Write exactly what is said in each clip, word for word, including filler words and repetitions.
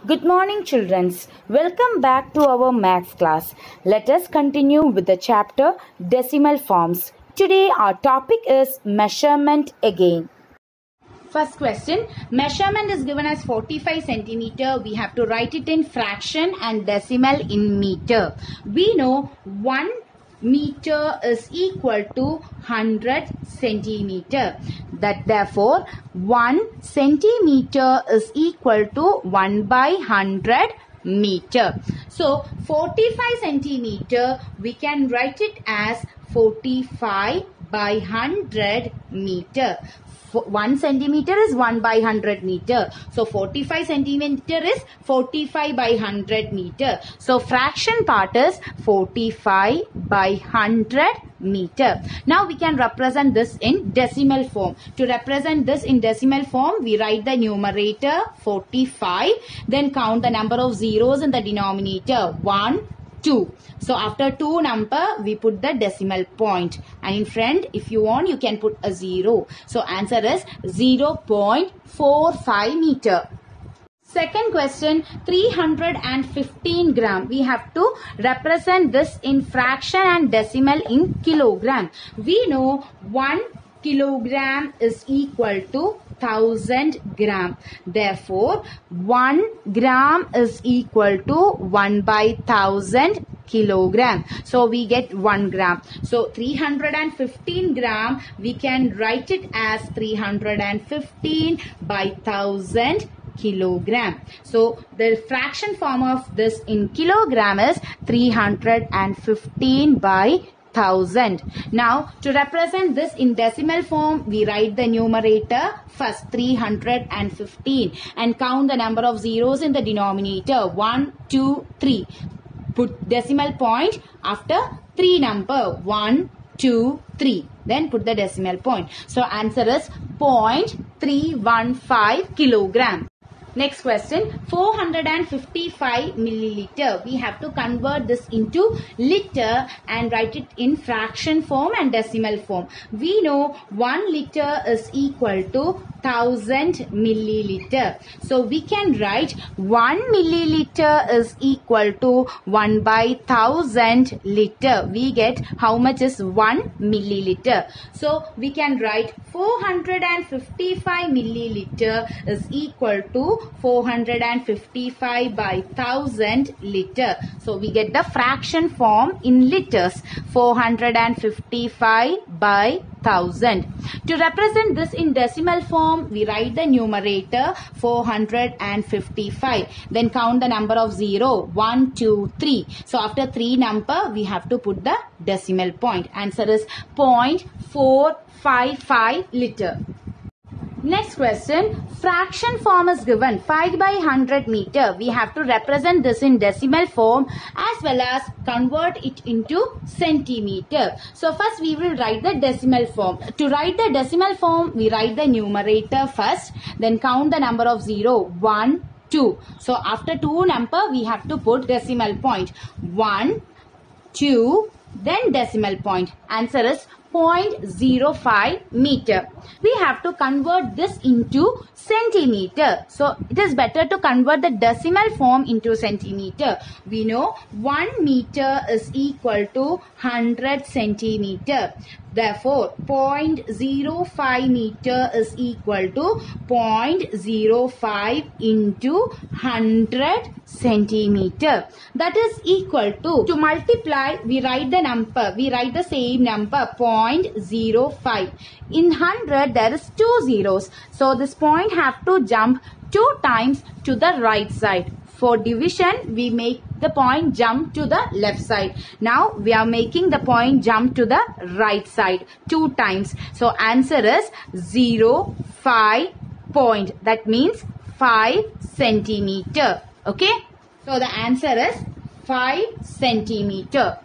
Good morning, children. Welcome back to our maths class. Let us continue with the chapter Decimal Forms. Today our topic is measurement again. First question, measurement is given as forty-five centimeter. We have to write it in fraction and decimal in meter. We know one meter is equal to one hundred centimeter. That therefore one centimeter is equal to one by one hundred meter. So forty-five centimeter we can write it as forty-five by one hundred meter. one centimeter is one by one hundred meter. So forty-five centimeter is forty-five by one hundred meter. So fraction part is forty-five by one hundred meter. Now we can represent this in decimal form. To represent this in decimal form, we write the numerator forty-five, then count the number of zeros in the denominator one, two. So after two number we put the decimal point, and in front if you want you can put a zero. So answer is zero point four five meter. Second question, three hundred fifteen gram. We have to represent this in fraction and decimal in kilogram. We know one kilogram is equal to one thousand gram. Therefore, one gram is equal to one by one thousand kilogram. So we get one gram. So three hundred fifteen gram, we can write it as three hundred fifteen by one thousand kilogram. So the fraction form of this in kilogram is three hundred fifteen by one thousand. Now to represent this in decimal form, we write the numerator first three hundred fifteen and count the number of zeros in the denominator one, two, three. Put decimal point after three number one, two, three. Then put the decimal point. So answer is zero point three one five kilogram. Next question, four hundred fifty-five milliliter. We have to convert this into liter and write it in fraction form and decimal form. We know one liter is equal to one thousand milliliter. So we can write one milliliter is equal to one by one thousand liter. We get how much is one milliliter. So we can write four hundred fifty-five milliliter is equal to four hundred fifty-five by one thousand liter. So we get the fraction form in liters, four hundred fifty-five by one thousand. To represent this in decimal form, we write the numerator four hundred fifty-five. Then count the number of zero, one, two, three. So after three number, we have to put the decimal point. Answer is zero point four five five liter. Next question, fraction form is given five by one hundred meter. We have to represent this in decimal form as well as convert it into centimeter. So first we will write the decimal form. To write the decimal form, we write the numerator first, then count the number of zero, one, two. So after two number, we have to put decimal point. one, two, then decimal point. Answer is zero point zero five meter. We have to convert this into centimeter. So it is better to convert the decimal form into centimeter. We know one meter is equal to one hundred centimeter. Therefore, zero point zero five meter is equal to zero point zero five into one hundred centimeter. That is equal to, to multiply, we write the number, we write the same number, zero point zero five. In one hundred, there is two zeros. So this point have to jump two times to the right side. For division, we make the point jump to the left side. Now we are making the point jump to the right side two times. So answer is zero, five point. That means five centimeter. Okay. So the answer is five centimeter.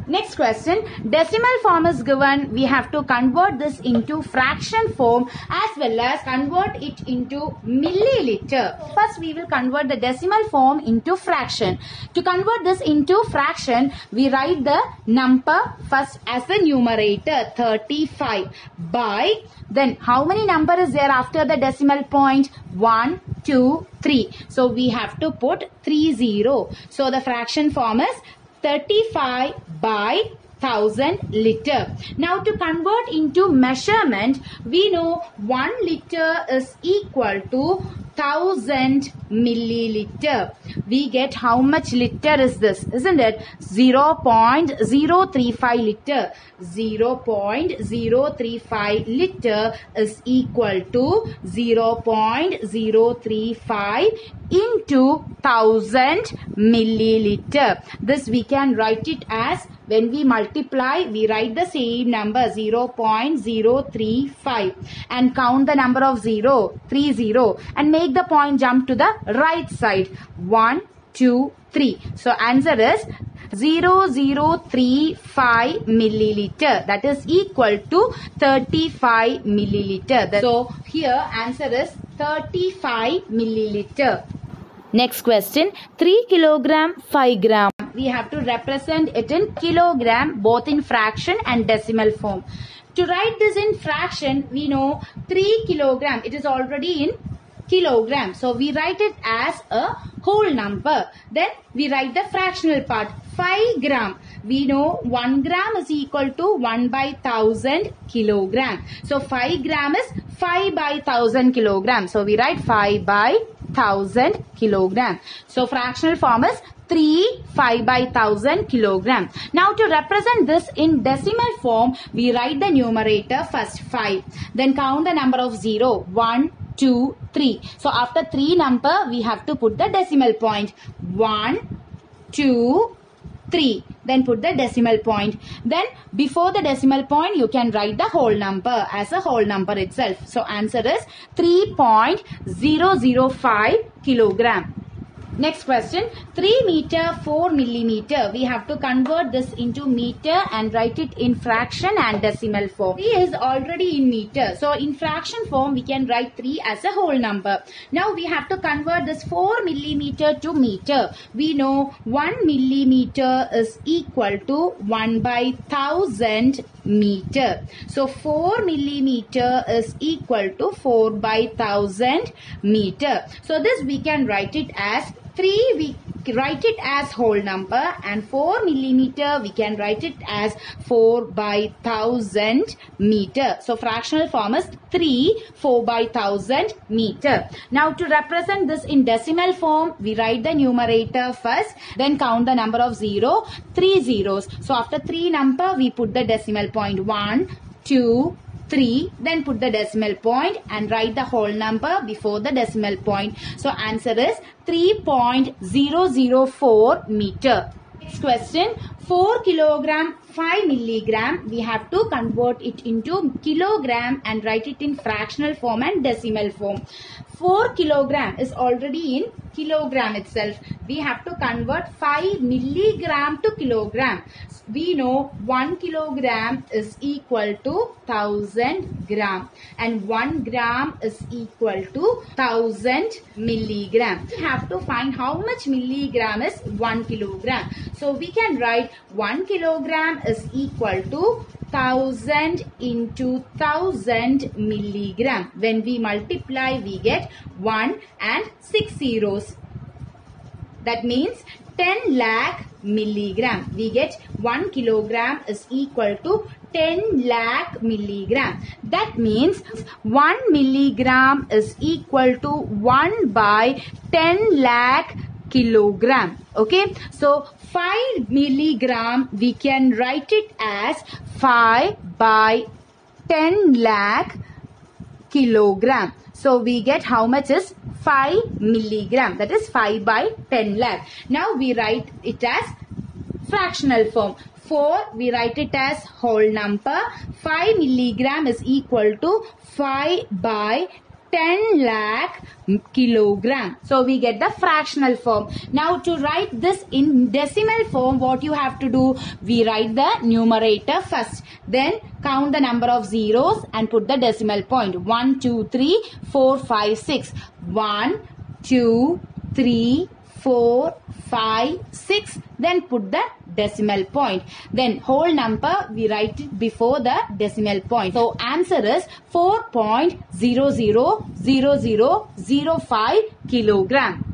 Next question, decimal form is given. We have to convert this into fraction form as well as convert it into milliliter. First, we will convert the decimal form into fraction. To convert this into fraction, we write the number first as the numerator, thirty-five, by, then how many number is there after the decimal point? one, two, three. So, we have to put three zero. So, the fraction form is thirty-five by one thousand liter. Now to convert into measurement, we know one liter is equal to one thousand milliliter. We get how much liter is this, isn't it? zero point zero three five liter. zero point zero three five liter is equal to zero point zero three five into one thousand milliliter. This we can write it as, when we multiply, we write the same number zero point zero three five and count the number of zero, three zero, and make the point jump to the right side. one, two, three. So answer is zero point zero three five milliliter. That is equal to thirty-five milliliter. So here answer is thirty-five milliliter. Next question, three kilogram, five gram. We have to represent it in kilogram, both in fraction and decimal form. To write this in fraction, we know three kilogram. It is already in kilogram. So we write it as a whole number. Then we write the fractional part. five gram. We know one gram is equal to one by thousand kilogram. So five gram is five by thousand kilogram. So we write five by thousand kilogram. So fractional form is three, five by thousand kilogram. Now to represent this in decimal form, we write the numerator first five. Then count the number of zero. one, two, three. So after three number, we have to put the decimal point. one, two, three. Then put the decimal point. Then before the decimal point, you can write the whole number as a whole number itself. So answer is three point zero zero five kilogram. Next question, three meter, four millimeter. We have to convert this into meter and write it in fraction and decimal form. three is already in meter. So in fraction form, we can write three as a whole number. Now we have to convert this four millimeter to meter. We know one millimeter is equal to one by thousand meter. So four millimeter is equal to four by thousand meter. So this we can write it as three, we write it as whole number, and four millimeter we can write it as four by thousand meter. So fractional form is three, four by thousand meter. Now to represent this in decimal form, we write the numerator first, then count the number of zero, three zeros. So after three number, we put the decimal point one, two, three, then put the decimal point and write the whole number before the decimal point. So answer is three point zero zero four meter. Next question, four kilogram, five milligram. We have to convert it into kilogram and write it in fractional form and decimal form. four kilogram is already in kilogram itself. We have to convert five milligram to kilogram. We know one kilogram is equal to one thousand gram and one gram is equal to one thousand milligram. We have to find how much milligram is one kilogram. So we can write one kilogram is equal to one thousand into one thousand milligram. When we multiply, we get one and six zeros. That means ten lakh milligram. We get one kilogram is equal to ten lakh milligram. That means one milligram is equal to one by ten lakh kilogram. Okay, so five milligram we can write it as five by ten lakh kilogram. So we get how much is five milligram, that is five by ten lakh. Now we write it as fractional form. four we write it as whole number. five milligram is equal to five by ten lakh kilogram. So we get the fractional form. Now to write this in decimal form, what you have to do? We write the numerator first. Then count the number of zeros and put the decimal point. one, two, three, four, five, six. one, two, three, four, five, six. Then put the decimal point. Then whole number we write it before the decimal point. So answer is four point zero zero zero zero zero five kilogram.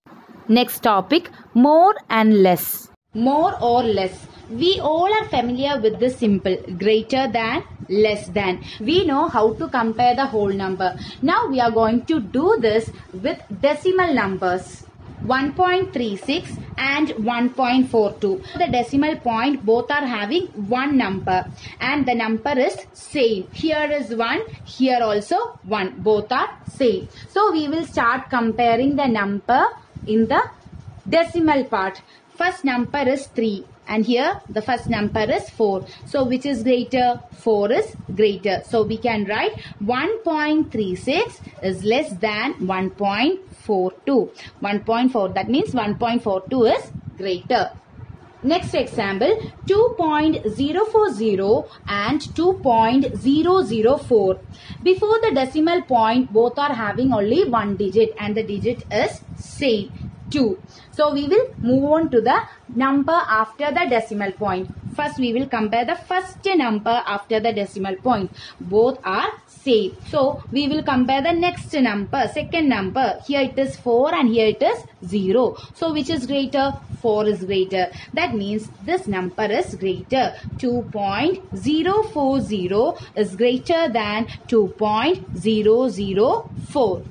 Next topic, more and less. More or less. We all are familiar with this simple greater than, less than. We know how to compare the whole number. Now we are going to do this with decimal numbers. one point three six and one point four two. The decimal point both are having one number and the number is same. Here is one, here also one. Both are same. So we will start comparing the number in the decimal part. First number is three and here the first number is four. So which is greater? four is greater. So we can write one point three six is less than one point four two. one point four, that means one point four two is greater. Next example, two point zero four zero and two point zero zero four. Before the decimal point, both are having only one digit and the digit is same, two. So we will move on to the number after the decimal point. First we will compare the first number after the decimal point. Both are same. So we will compare the next number, second number. Here it is four and here it is zero. So which is greater? four is greater. That means this number is greater. two point zero four zero is greater than two point zero zero four.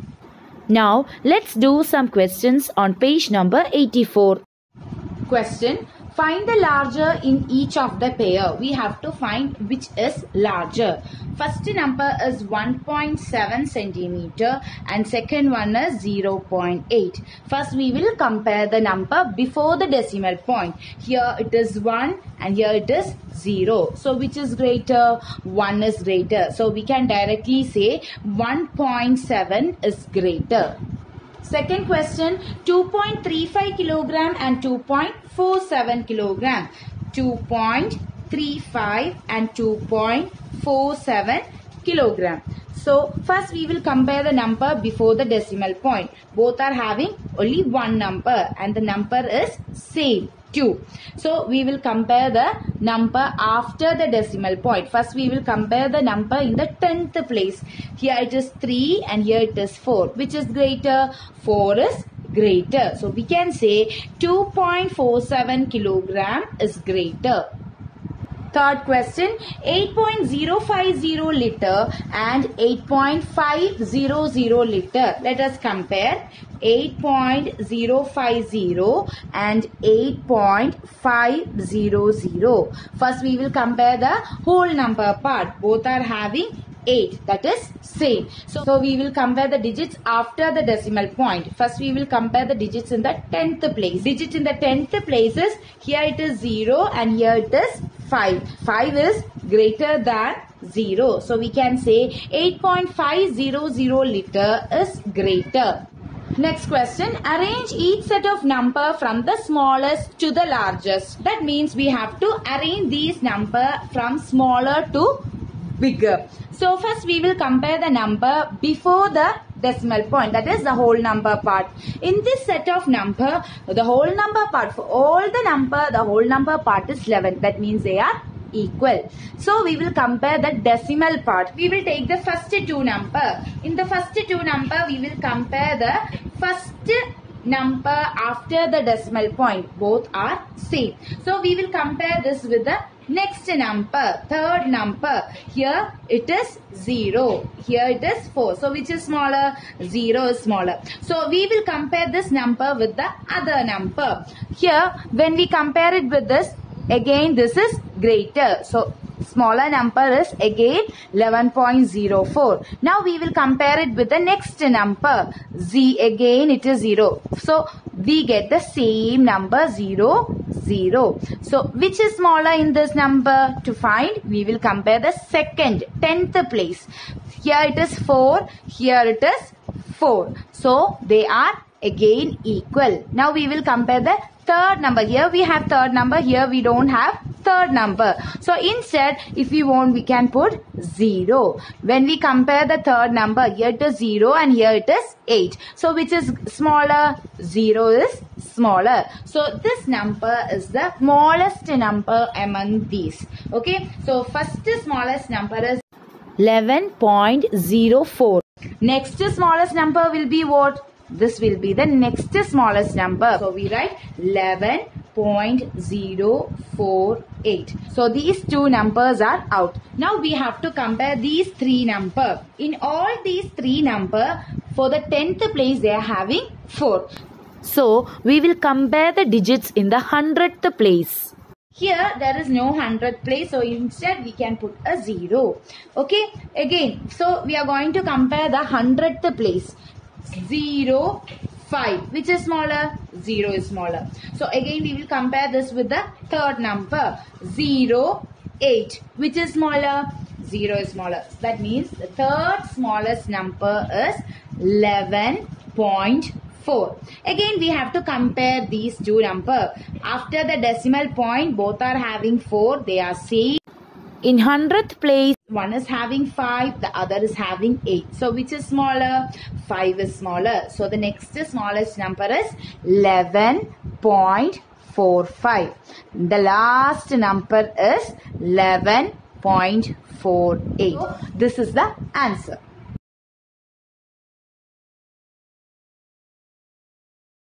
Now let's do some questions on page number eighty-four. Question. Find the larger in each of the pair. We have to find which is larger. First number is one point seven centimeter and second one is zero point eight. First we will compare the number before the decimal point. Here it is one and here it is zero. So which is greater? one is greater. So we can directly say one point seven is greater. Second question, two point three five kilogram and two point four seven kilogram. two point three five and two point four seven kilogram. So first we will compare the number before the decimal point. Both are having only one number and the number is same, two. So we will compare the number after the decimal point. First we will compare the number in the tenth place. Here it is three and here it is four. Which is greater? four is greater. So we can say two point four seven kilogram is greater. Third question, eight point zero five zero liter and eight point five zero zero liter. Let us compare eight point zero five zero and eight point five zero zero. First we will compare the whole number part. Both are having eight, that is same. So, so we will compare the digits after the decimal point. First we will compare the digits in the tenth place. Digit in the tenth place is, here it is zero and here it is five. five is greater than zero. So we can say eight point five zero zero liter is greater. Next question, arrange each set of number from the smallest to the largest. That means we have to arrange these number from smaller to bigger. So first we will compare the number before the decimal point, that is the whole number part. In this set of number, the whole number part, for all the number, the whole number part is eleven. That means they are equal. So we will compare the decimal part. We will take the first two number. In the first two number, we will compare the first number after the decimal point. Both are same. So we will compare this with the next number, third number. Here it is zero. Here it is four. So which is smaller? zero is smaller. So we will compare this number with the other number. Here when we compare it with this, again this is greater. So smaller number is again eleven point zero four. Now we will compare it with the next number. Z, again it is zero. So we get the same number, zero, zero. So which is smaller in this number? To find, we will compare the second, tenth place. Here it is four, here it is four. So they are again equal. Now we will compare the third number. Here we have third number, here we don't have third number. So instead, if we want, we can put zero. When we compare the third number, here it is zero and here it is eight. So which is smaller? zero is smaller. So this number is the smallest number among these. Okay. So first smallest number is eleven point zero four. Next smallest number will be what? This will be the next smallest number. So we write eleven point zero four eight. So these two numbers are out. Now we have to compare these three numbers. In all these three numbers, for the tenth place they are having four. So we will compare the digits in the hundredth place. Here there is no hundredth place, so instead we can put a zero. Okay, again, so we are going to compare the hundredth place. zero, five. Which is smaller? zero is smaller. So again we will compare this with the third number. zero, eight. Which is smaller? zero is smaller. That means the third smallest number is eleven point four. Again we have to compare these two numbers. After the decimal point, both are having four. They are same. In hundredth place, one is having five, the other is having eight. So which is smaller? five is smaller. So the next smallest number is eleven point four five. The last number is eleven point four eight. This is the answer.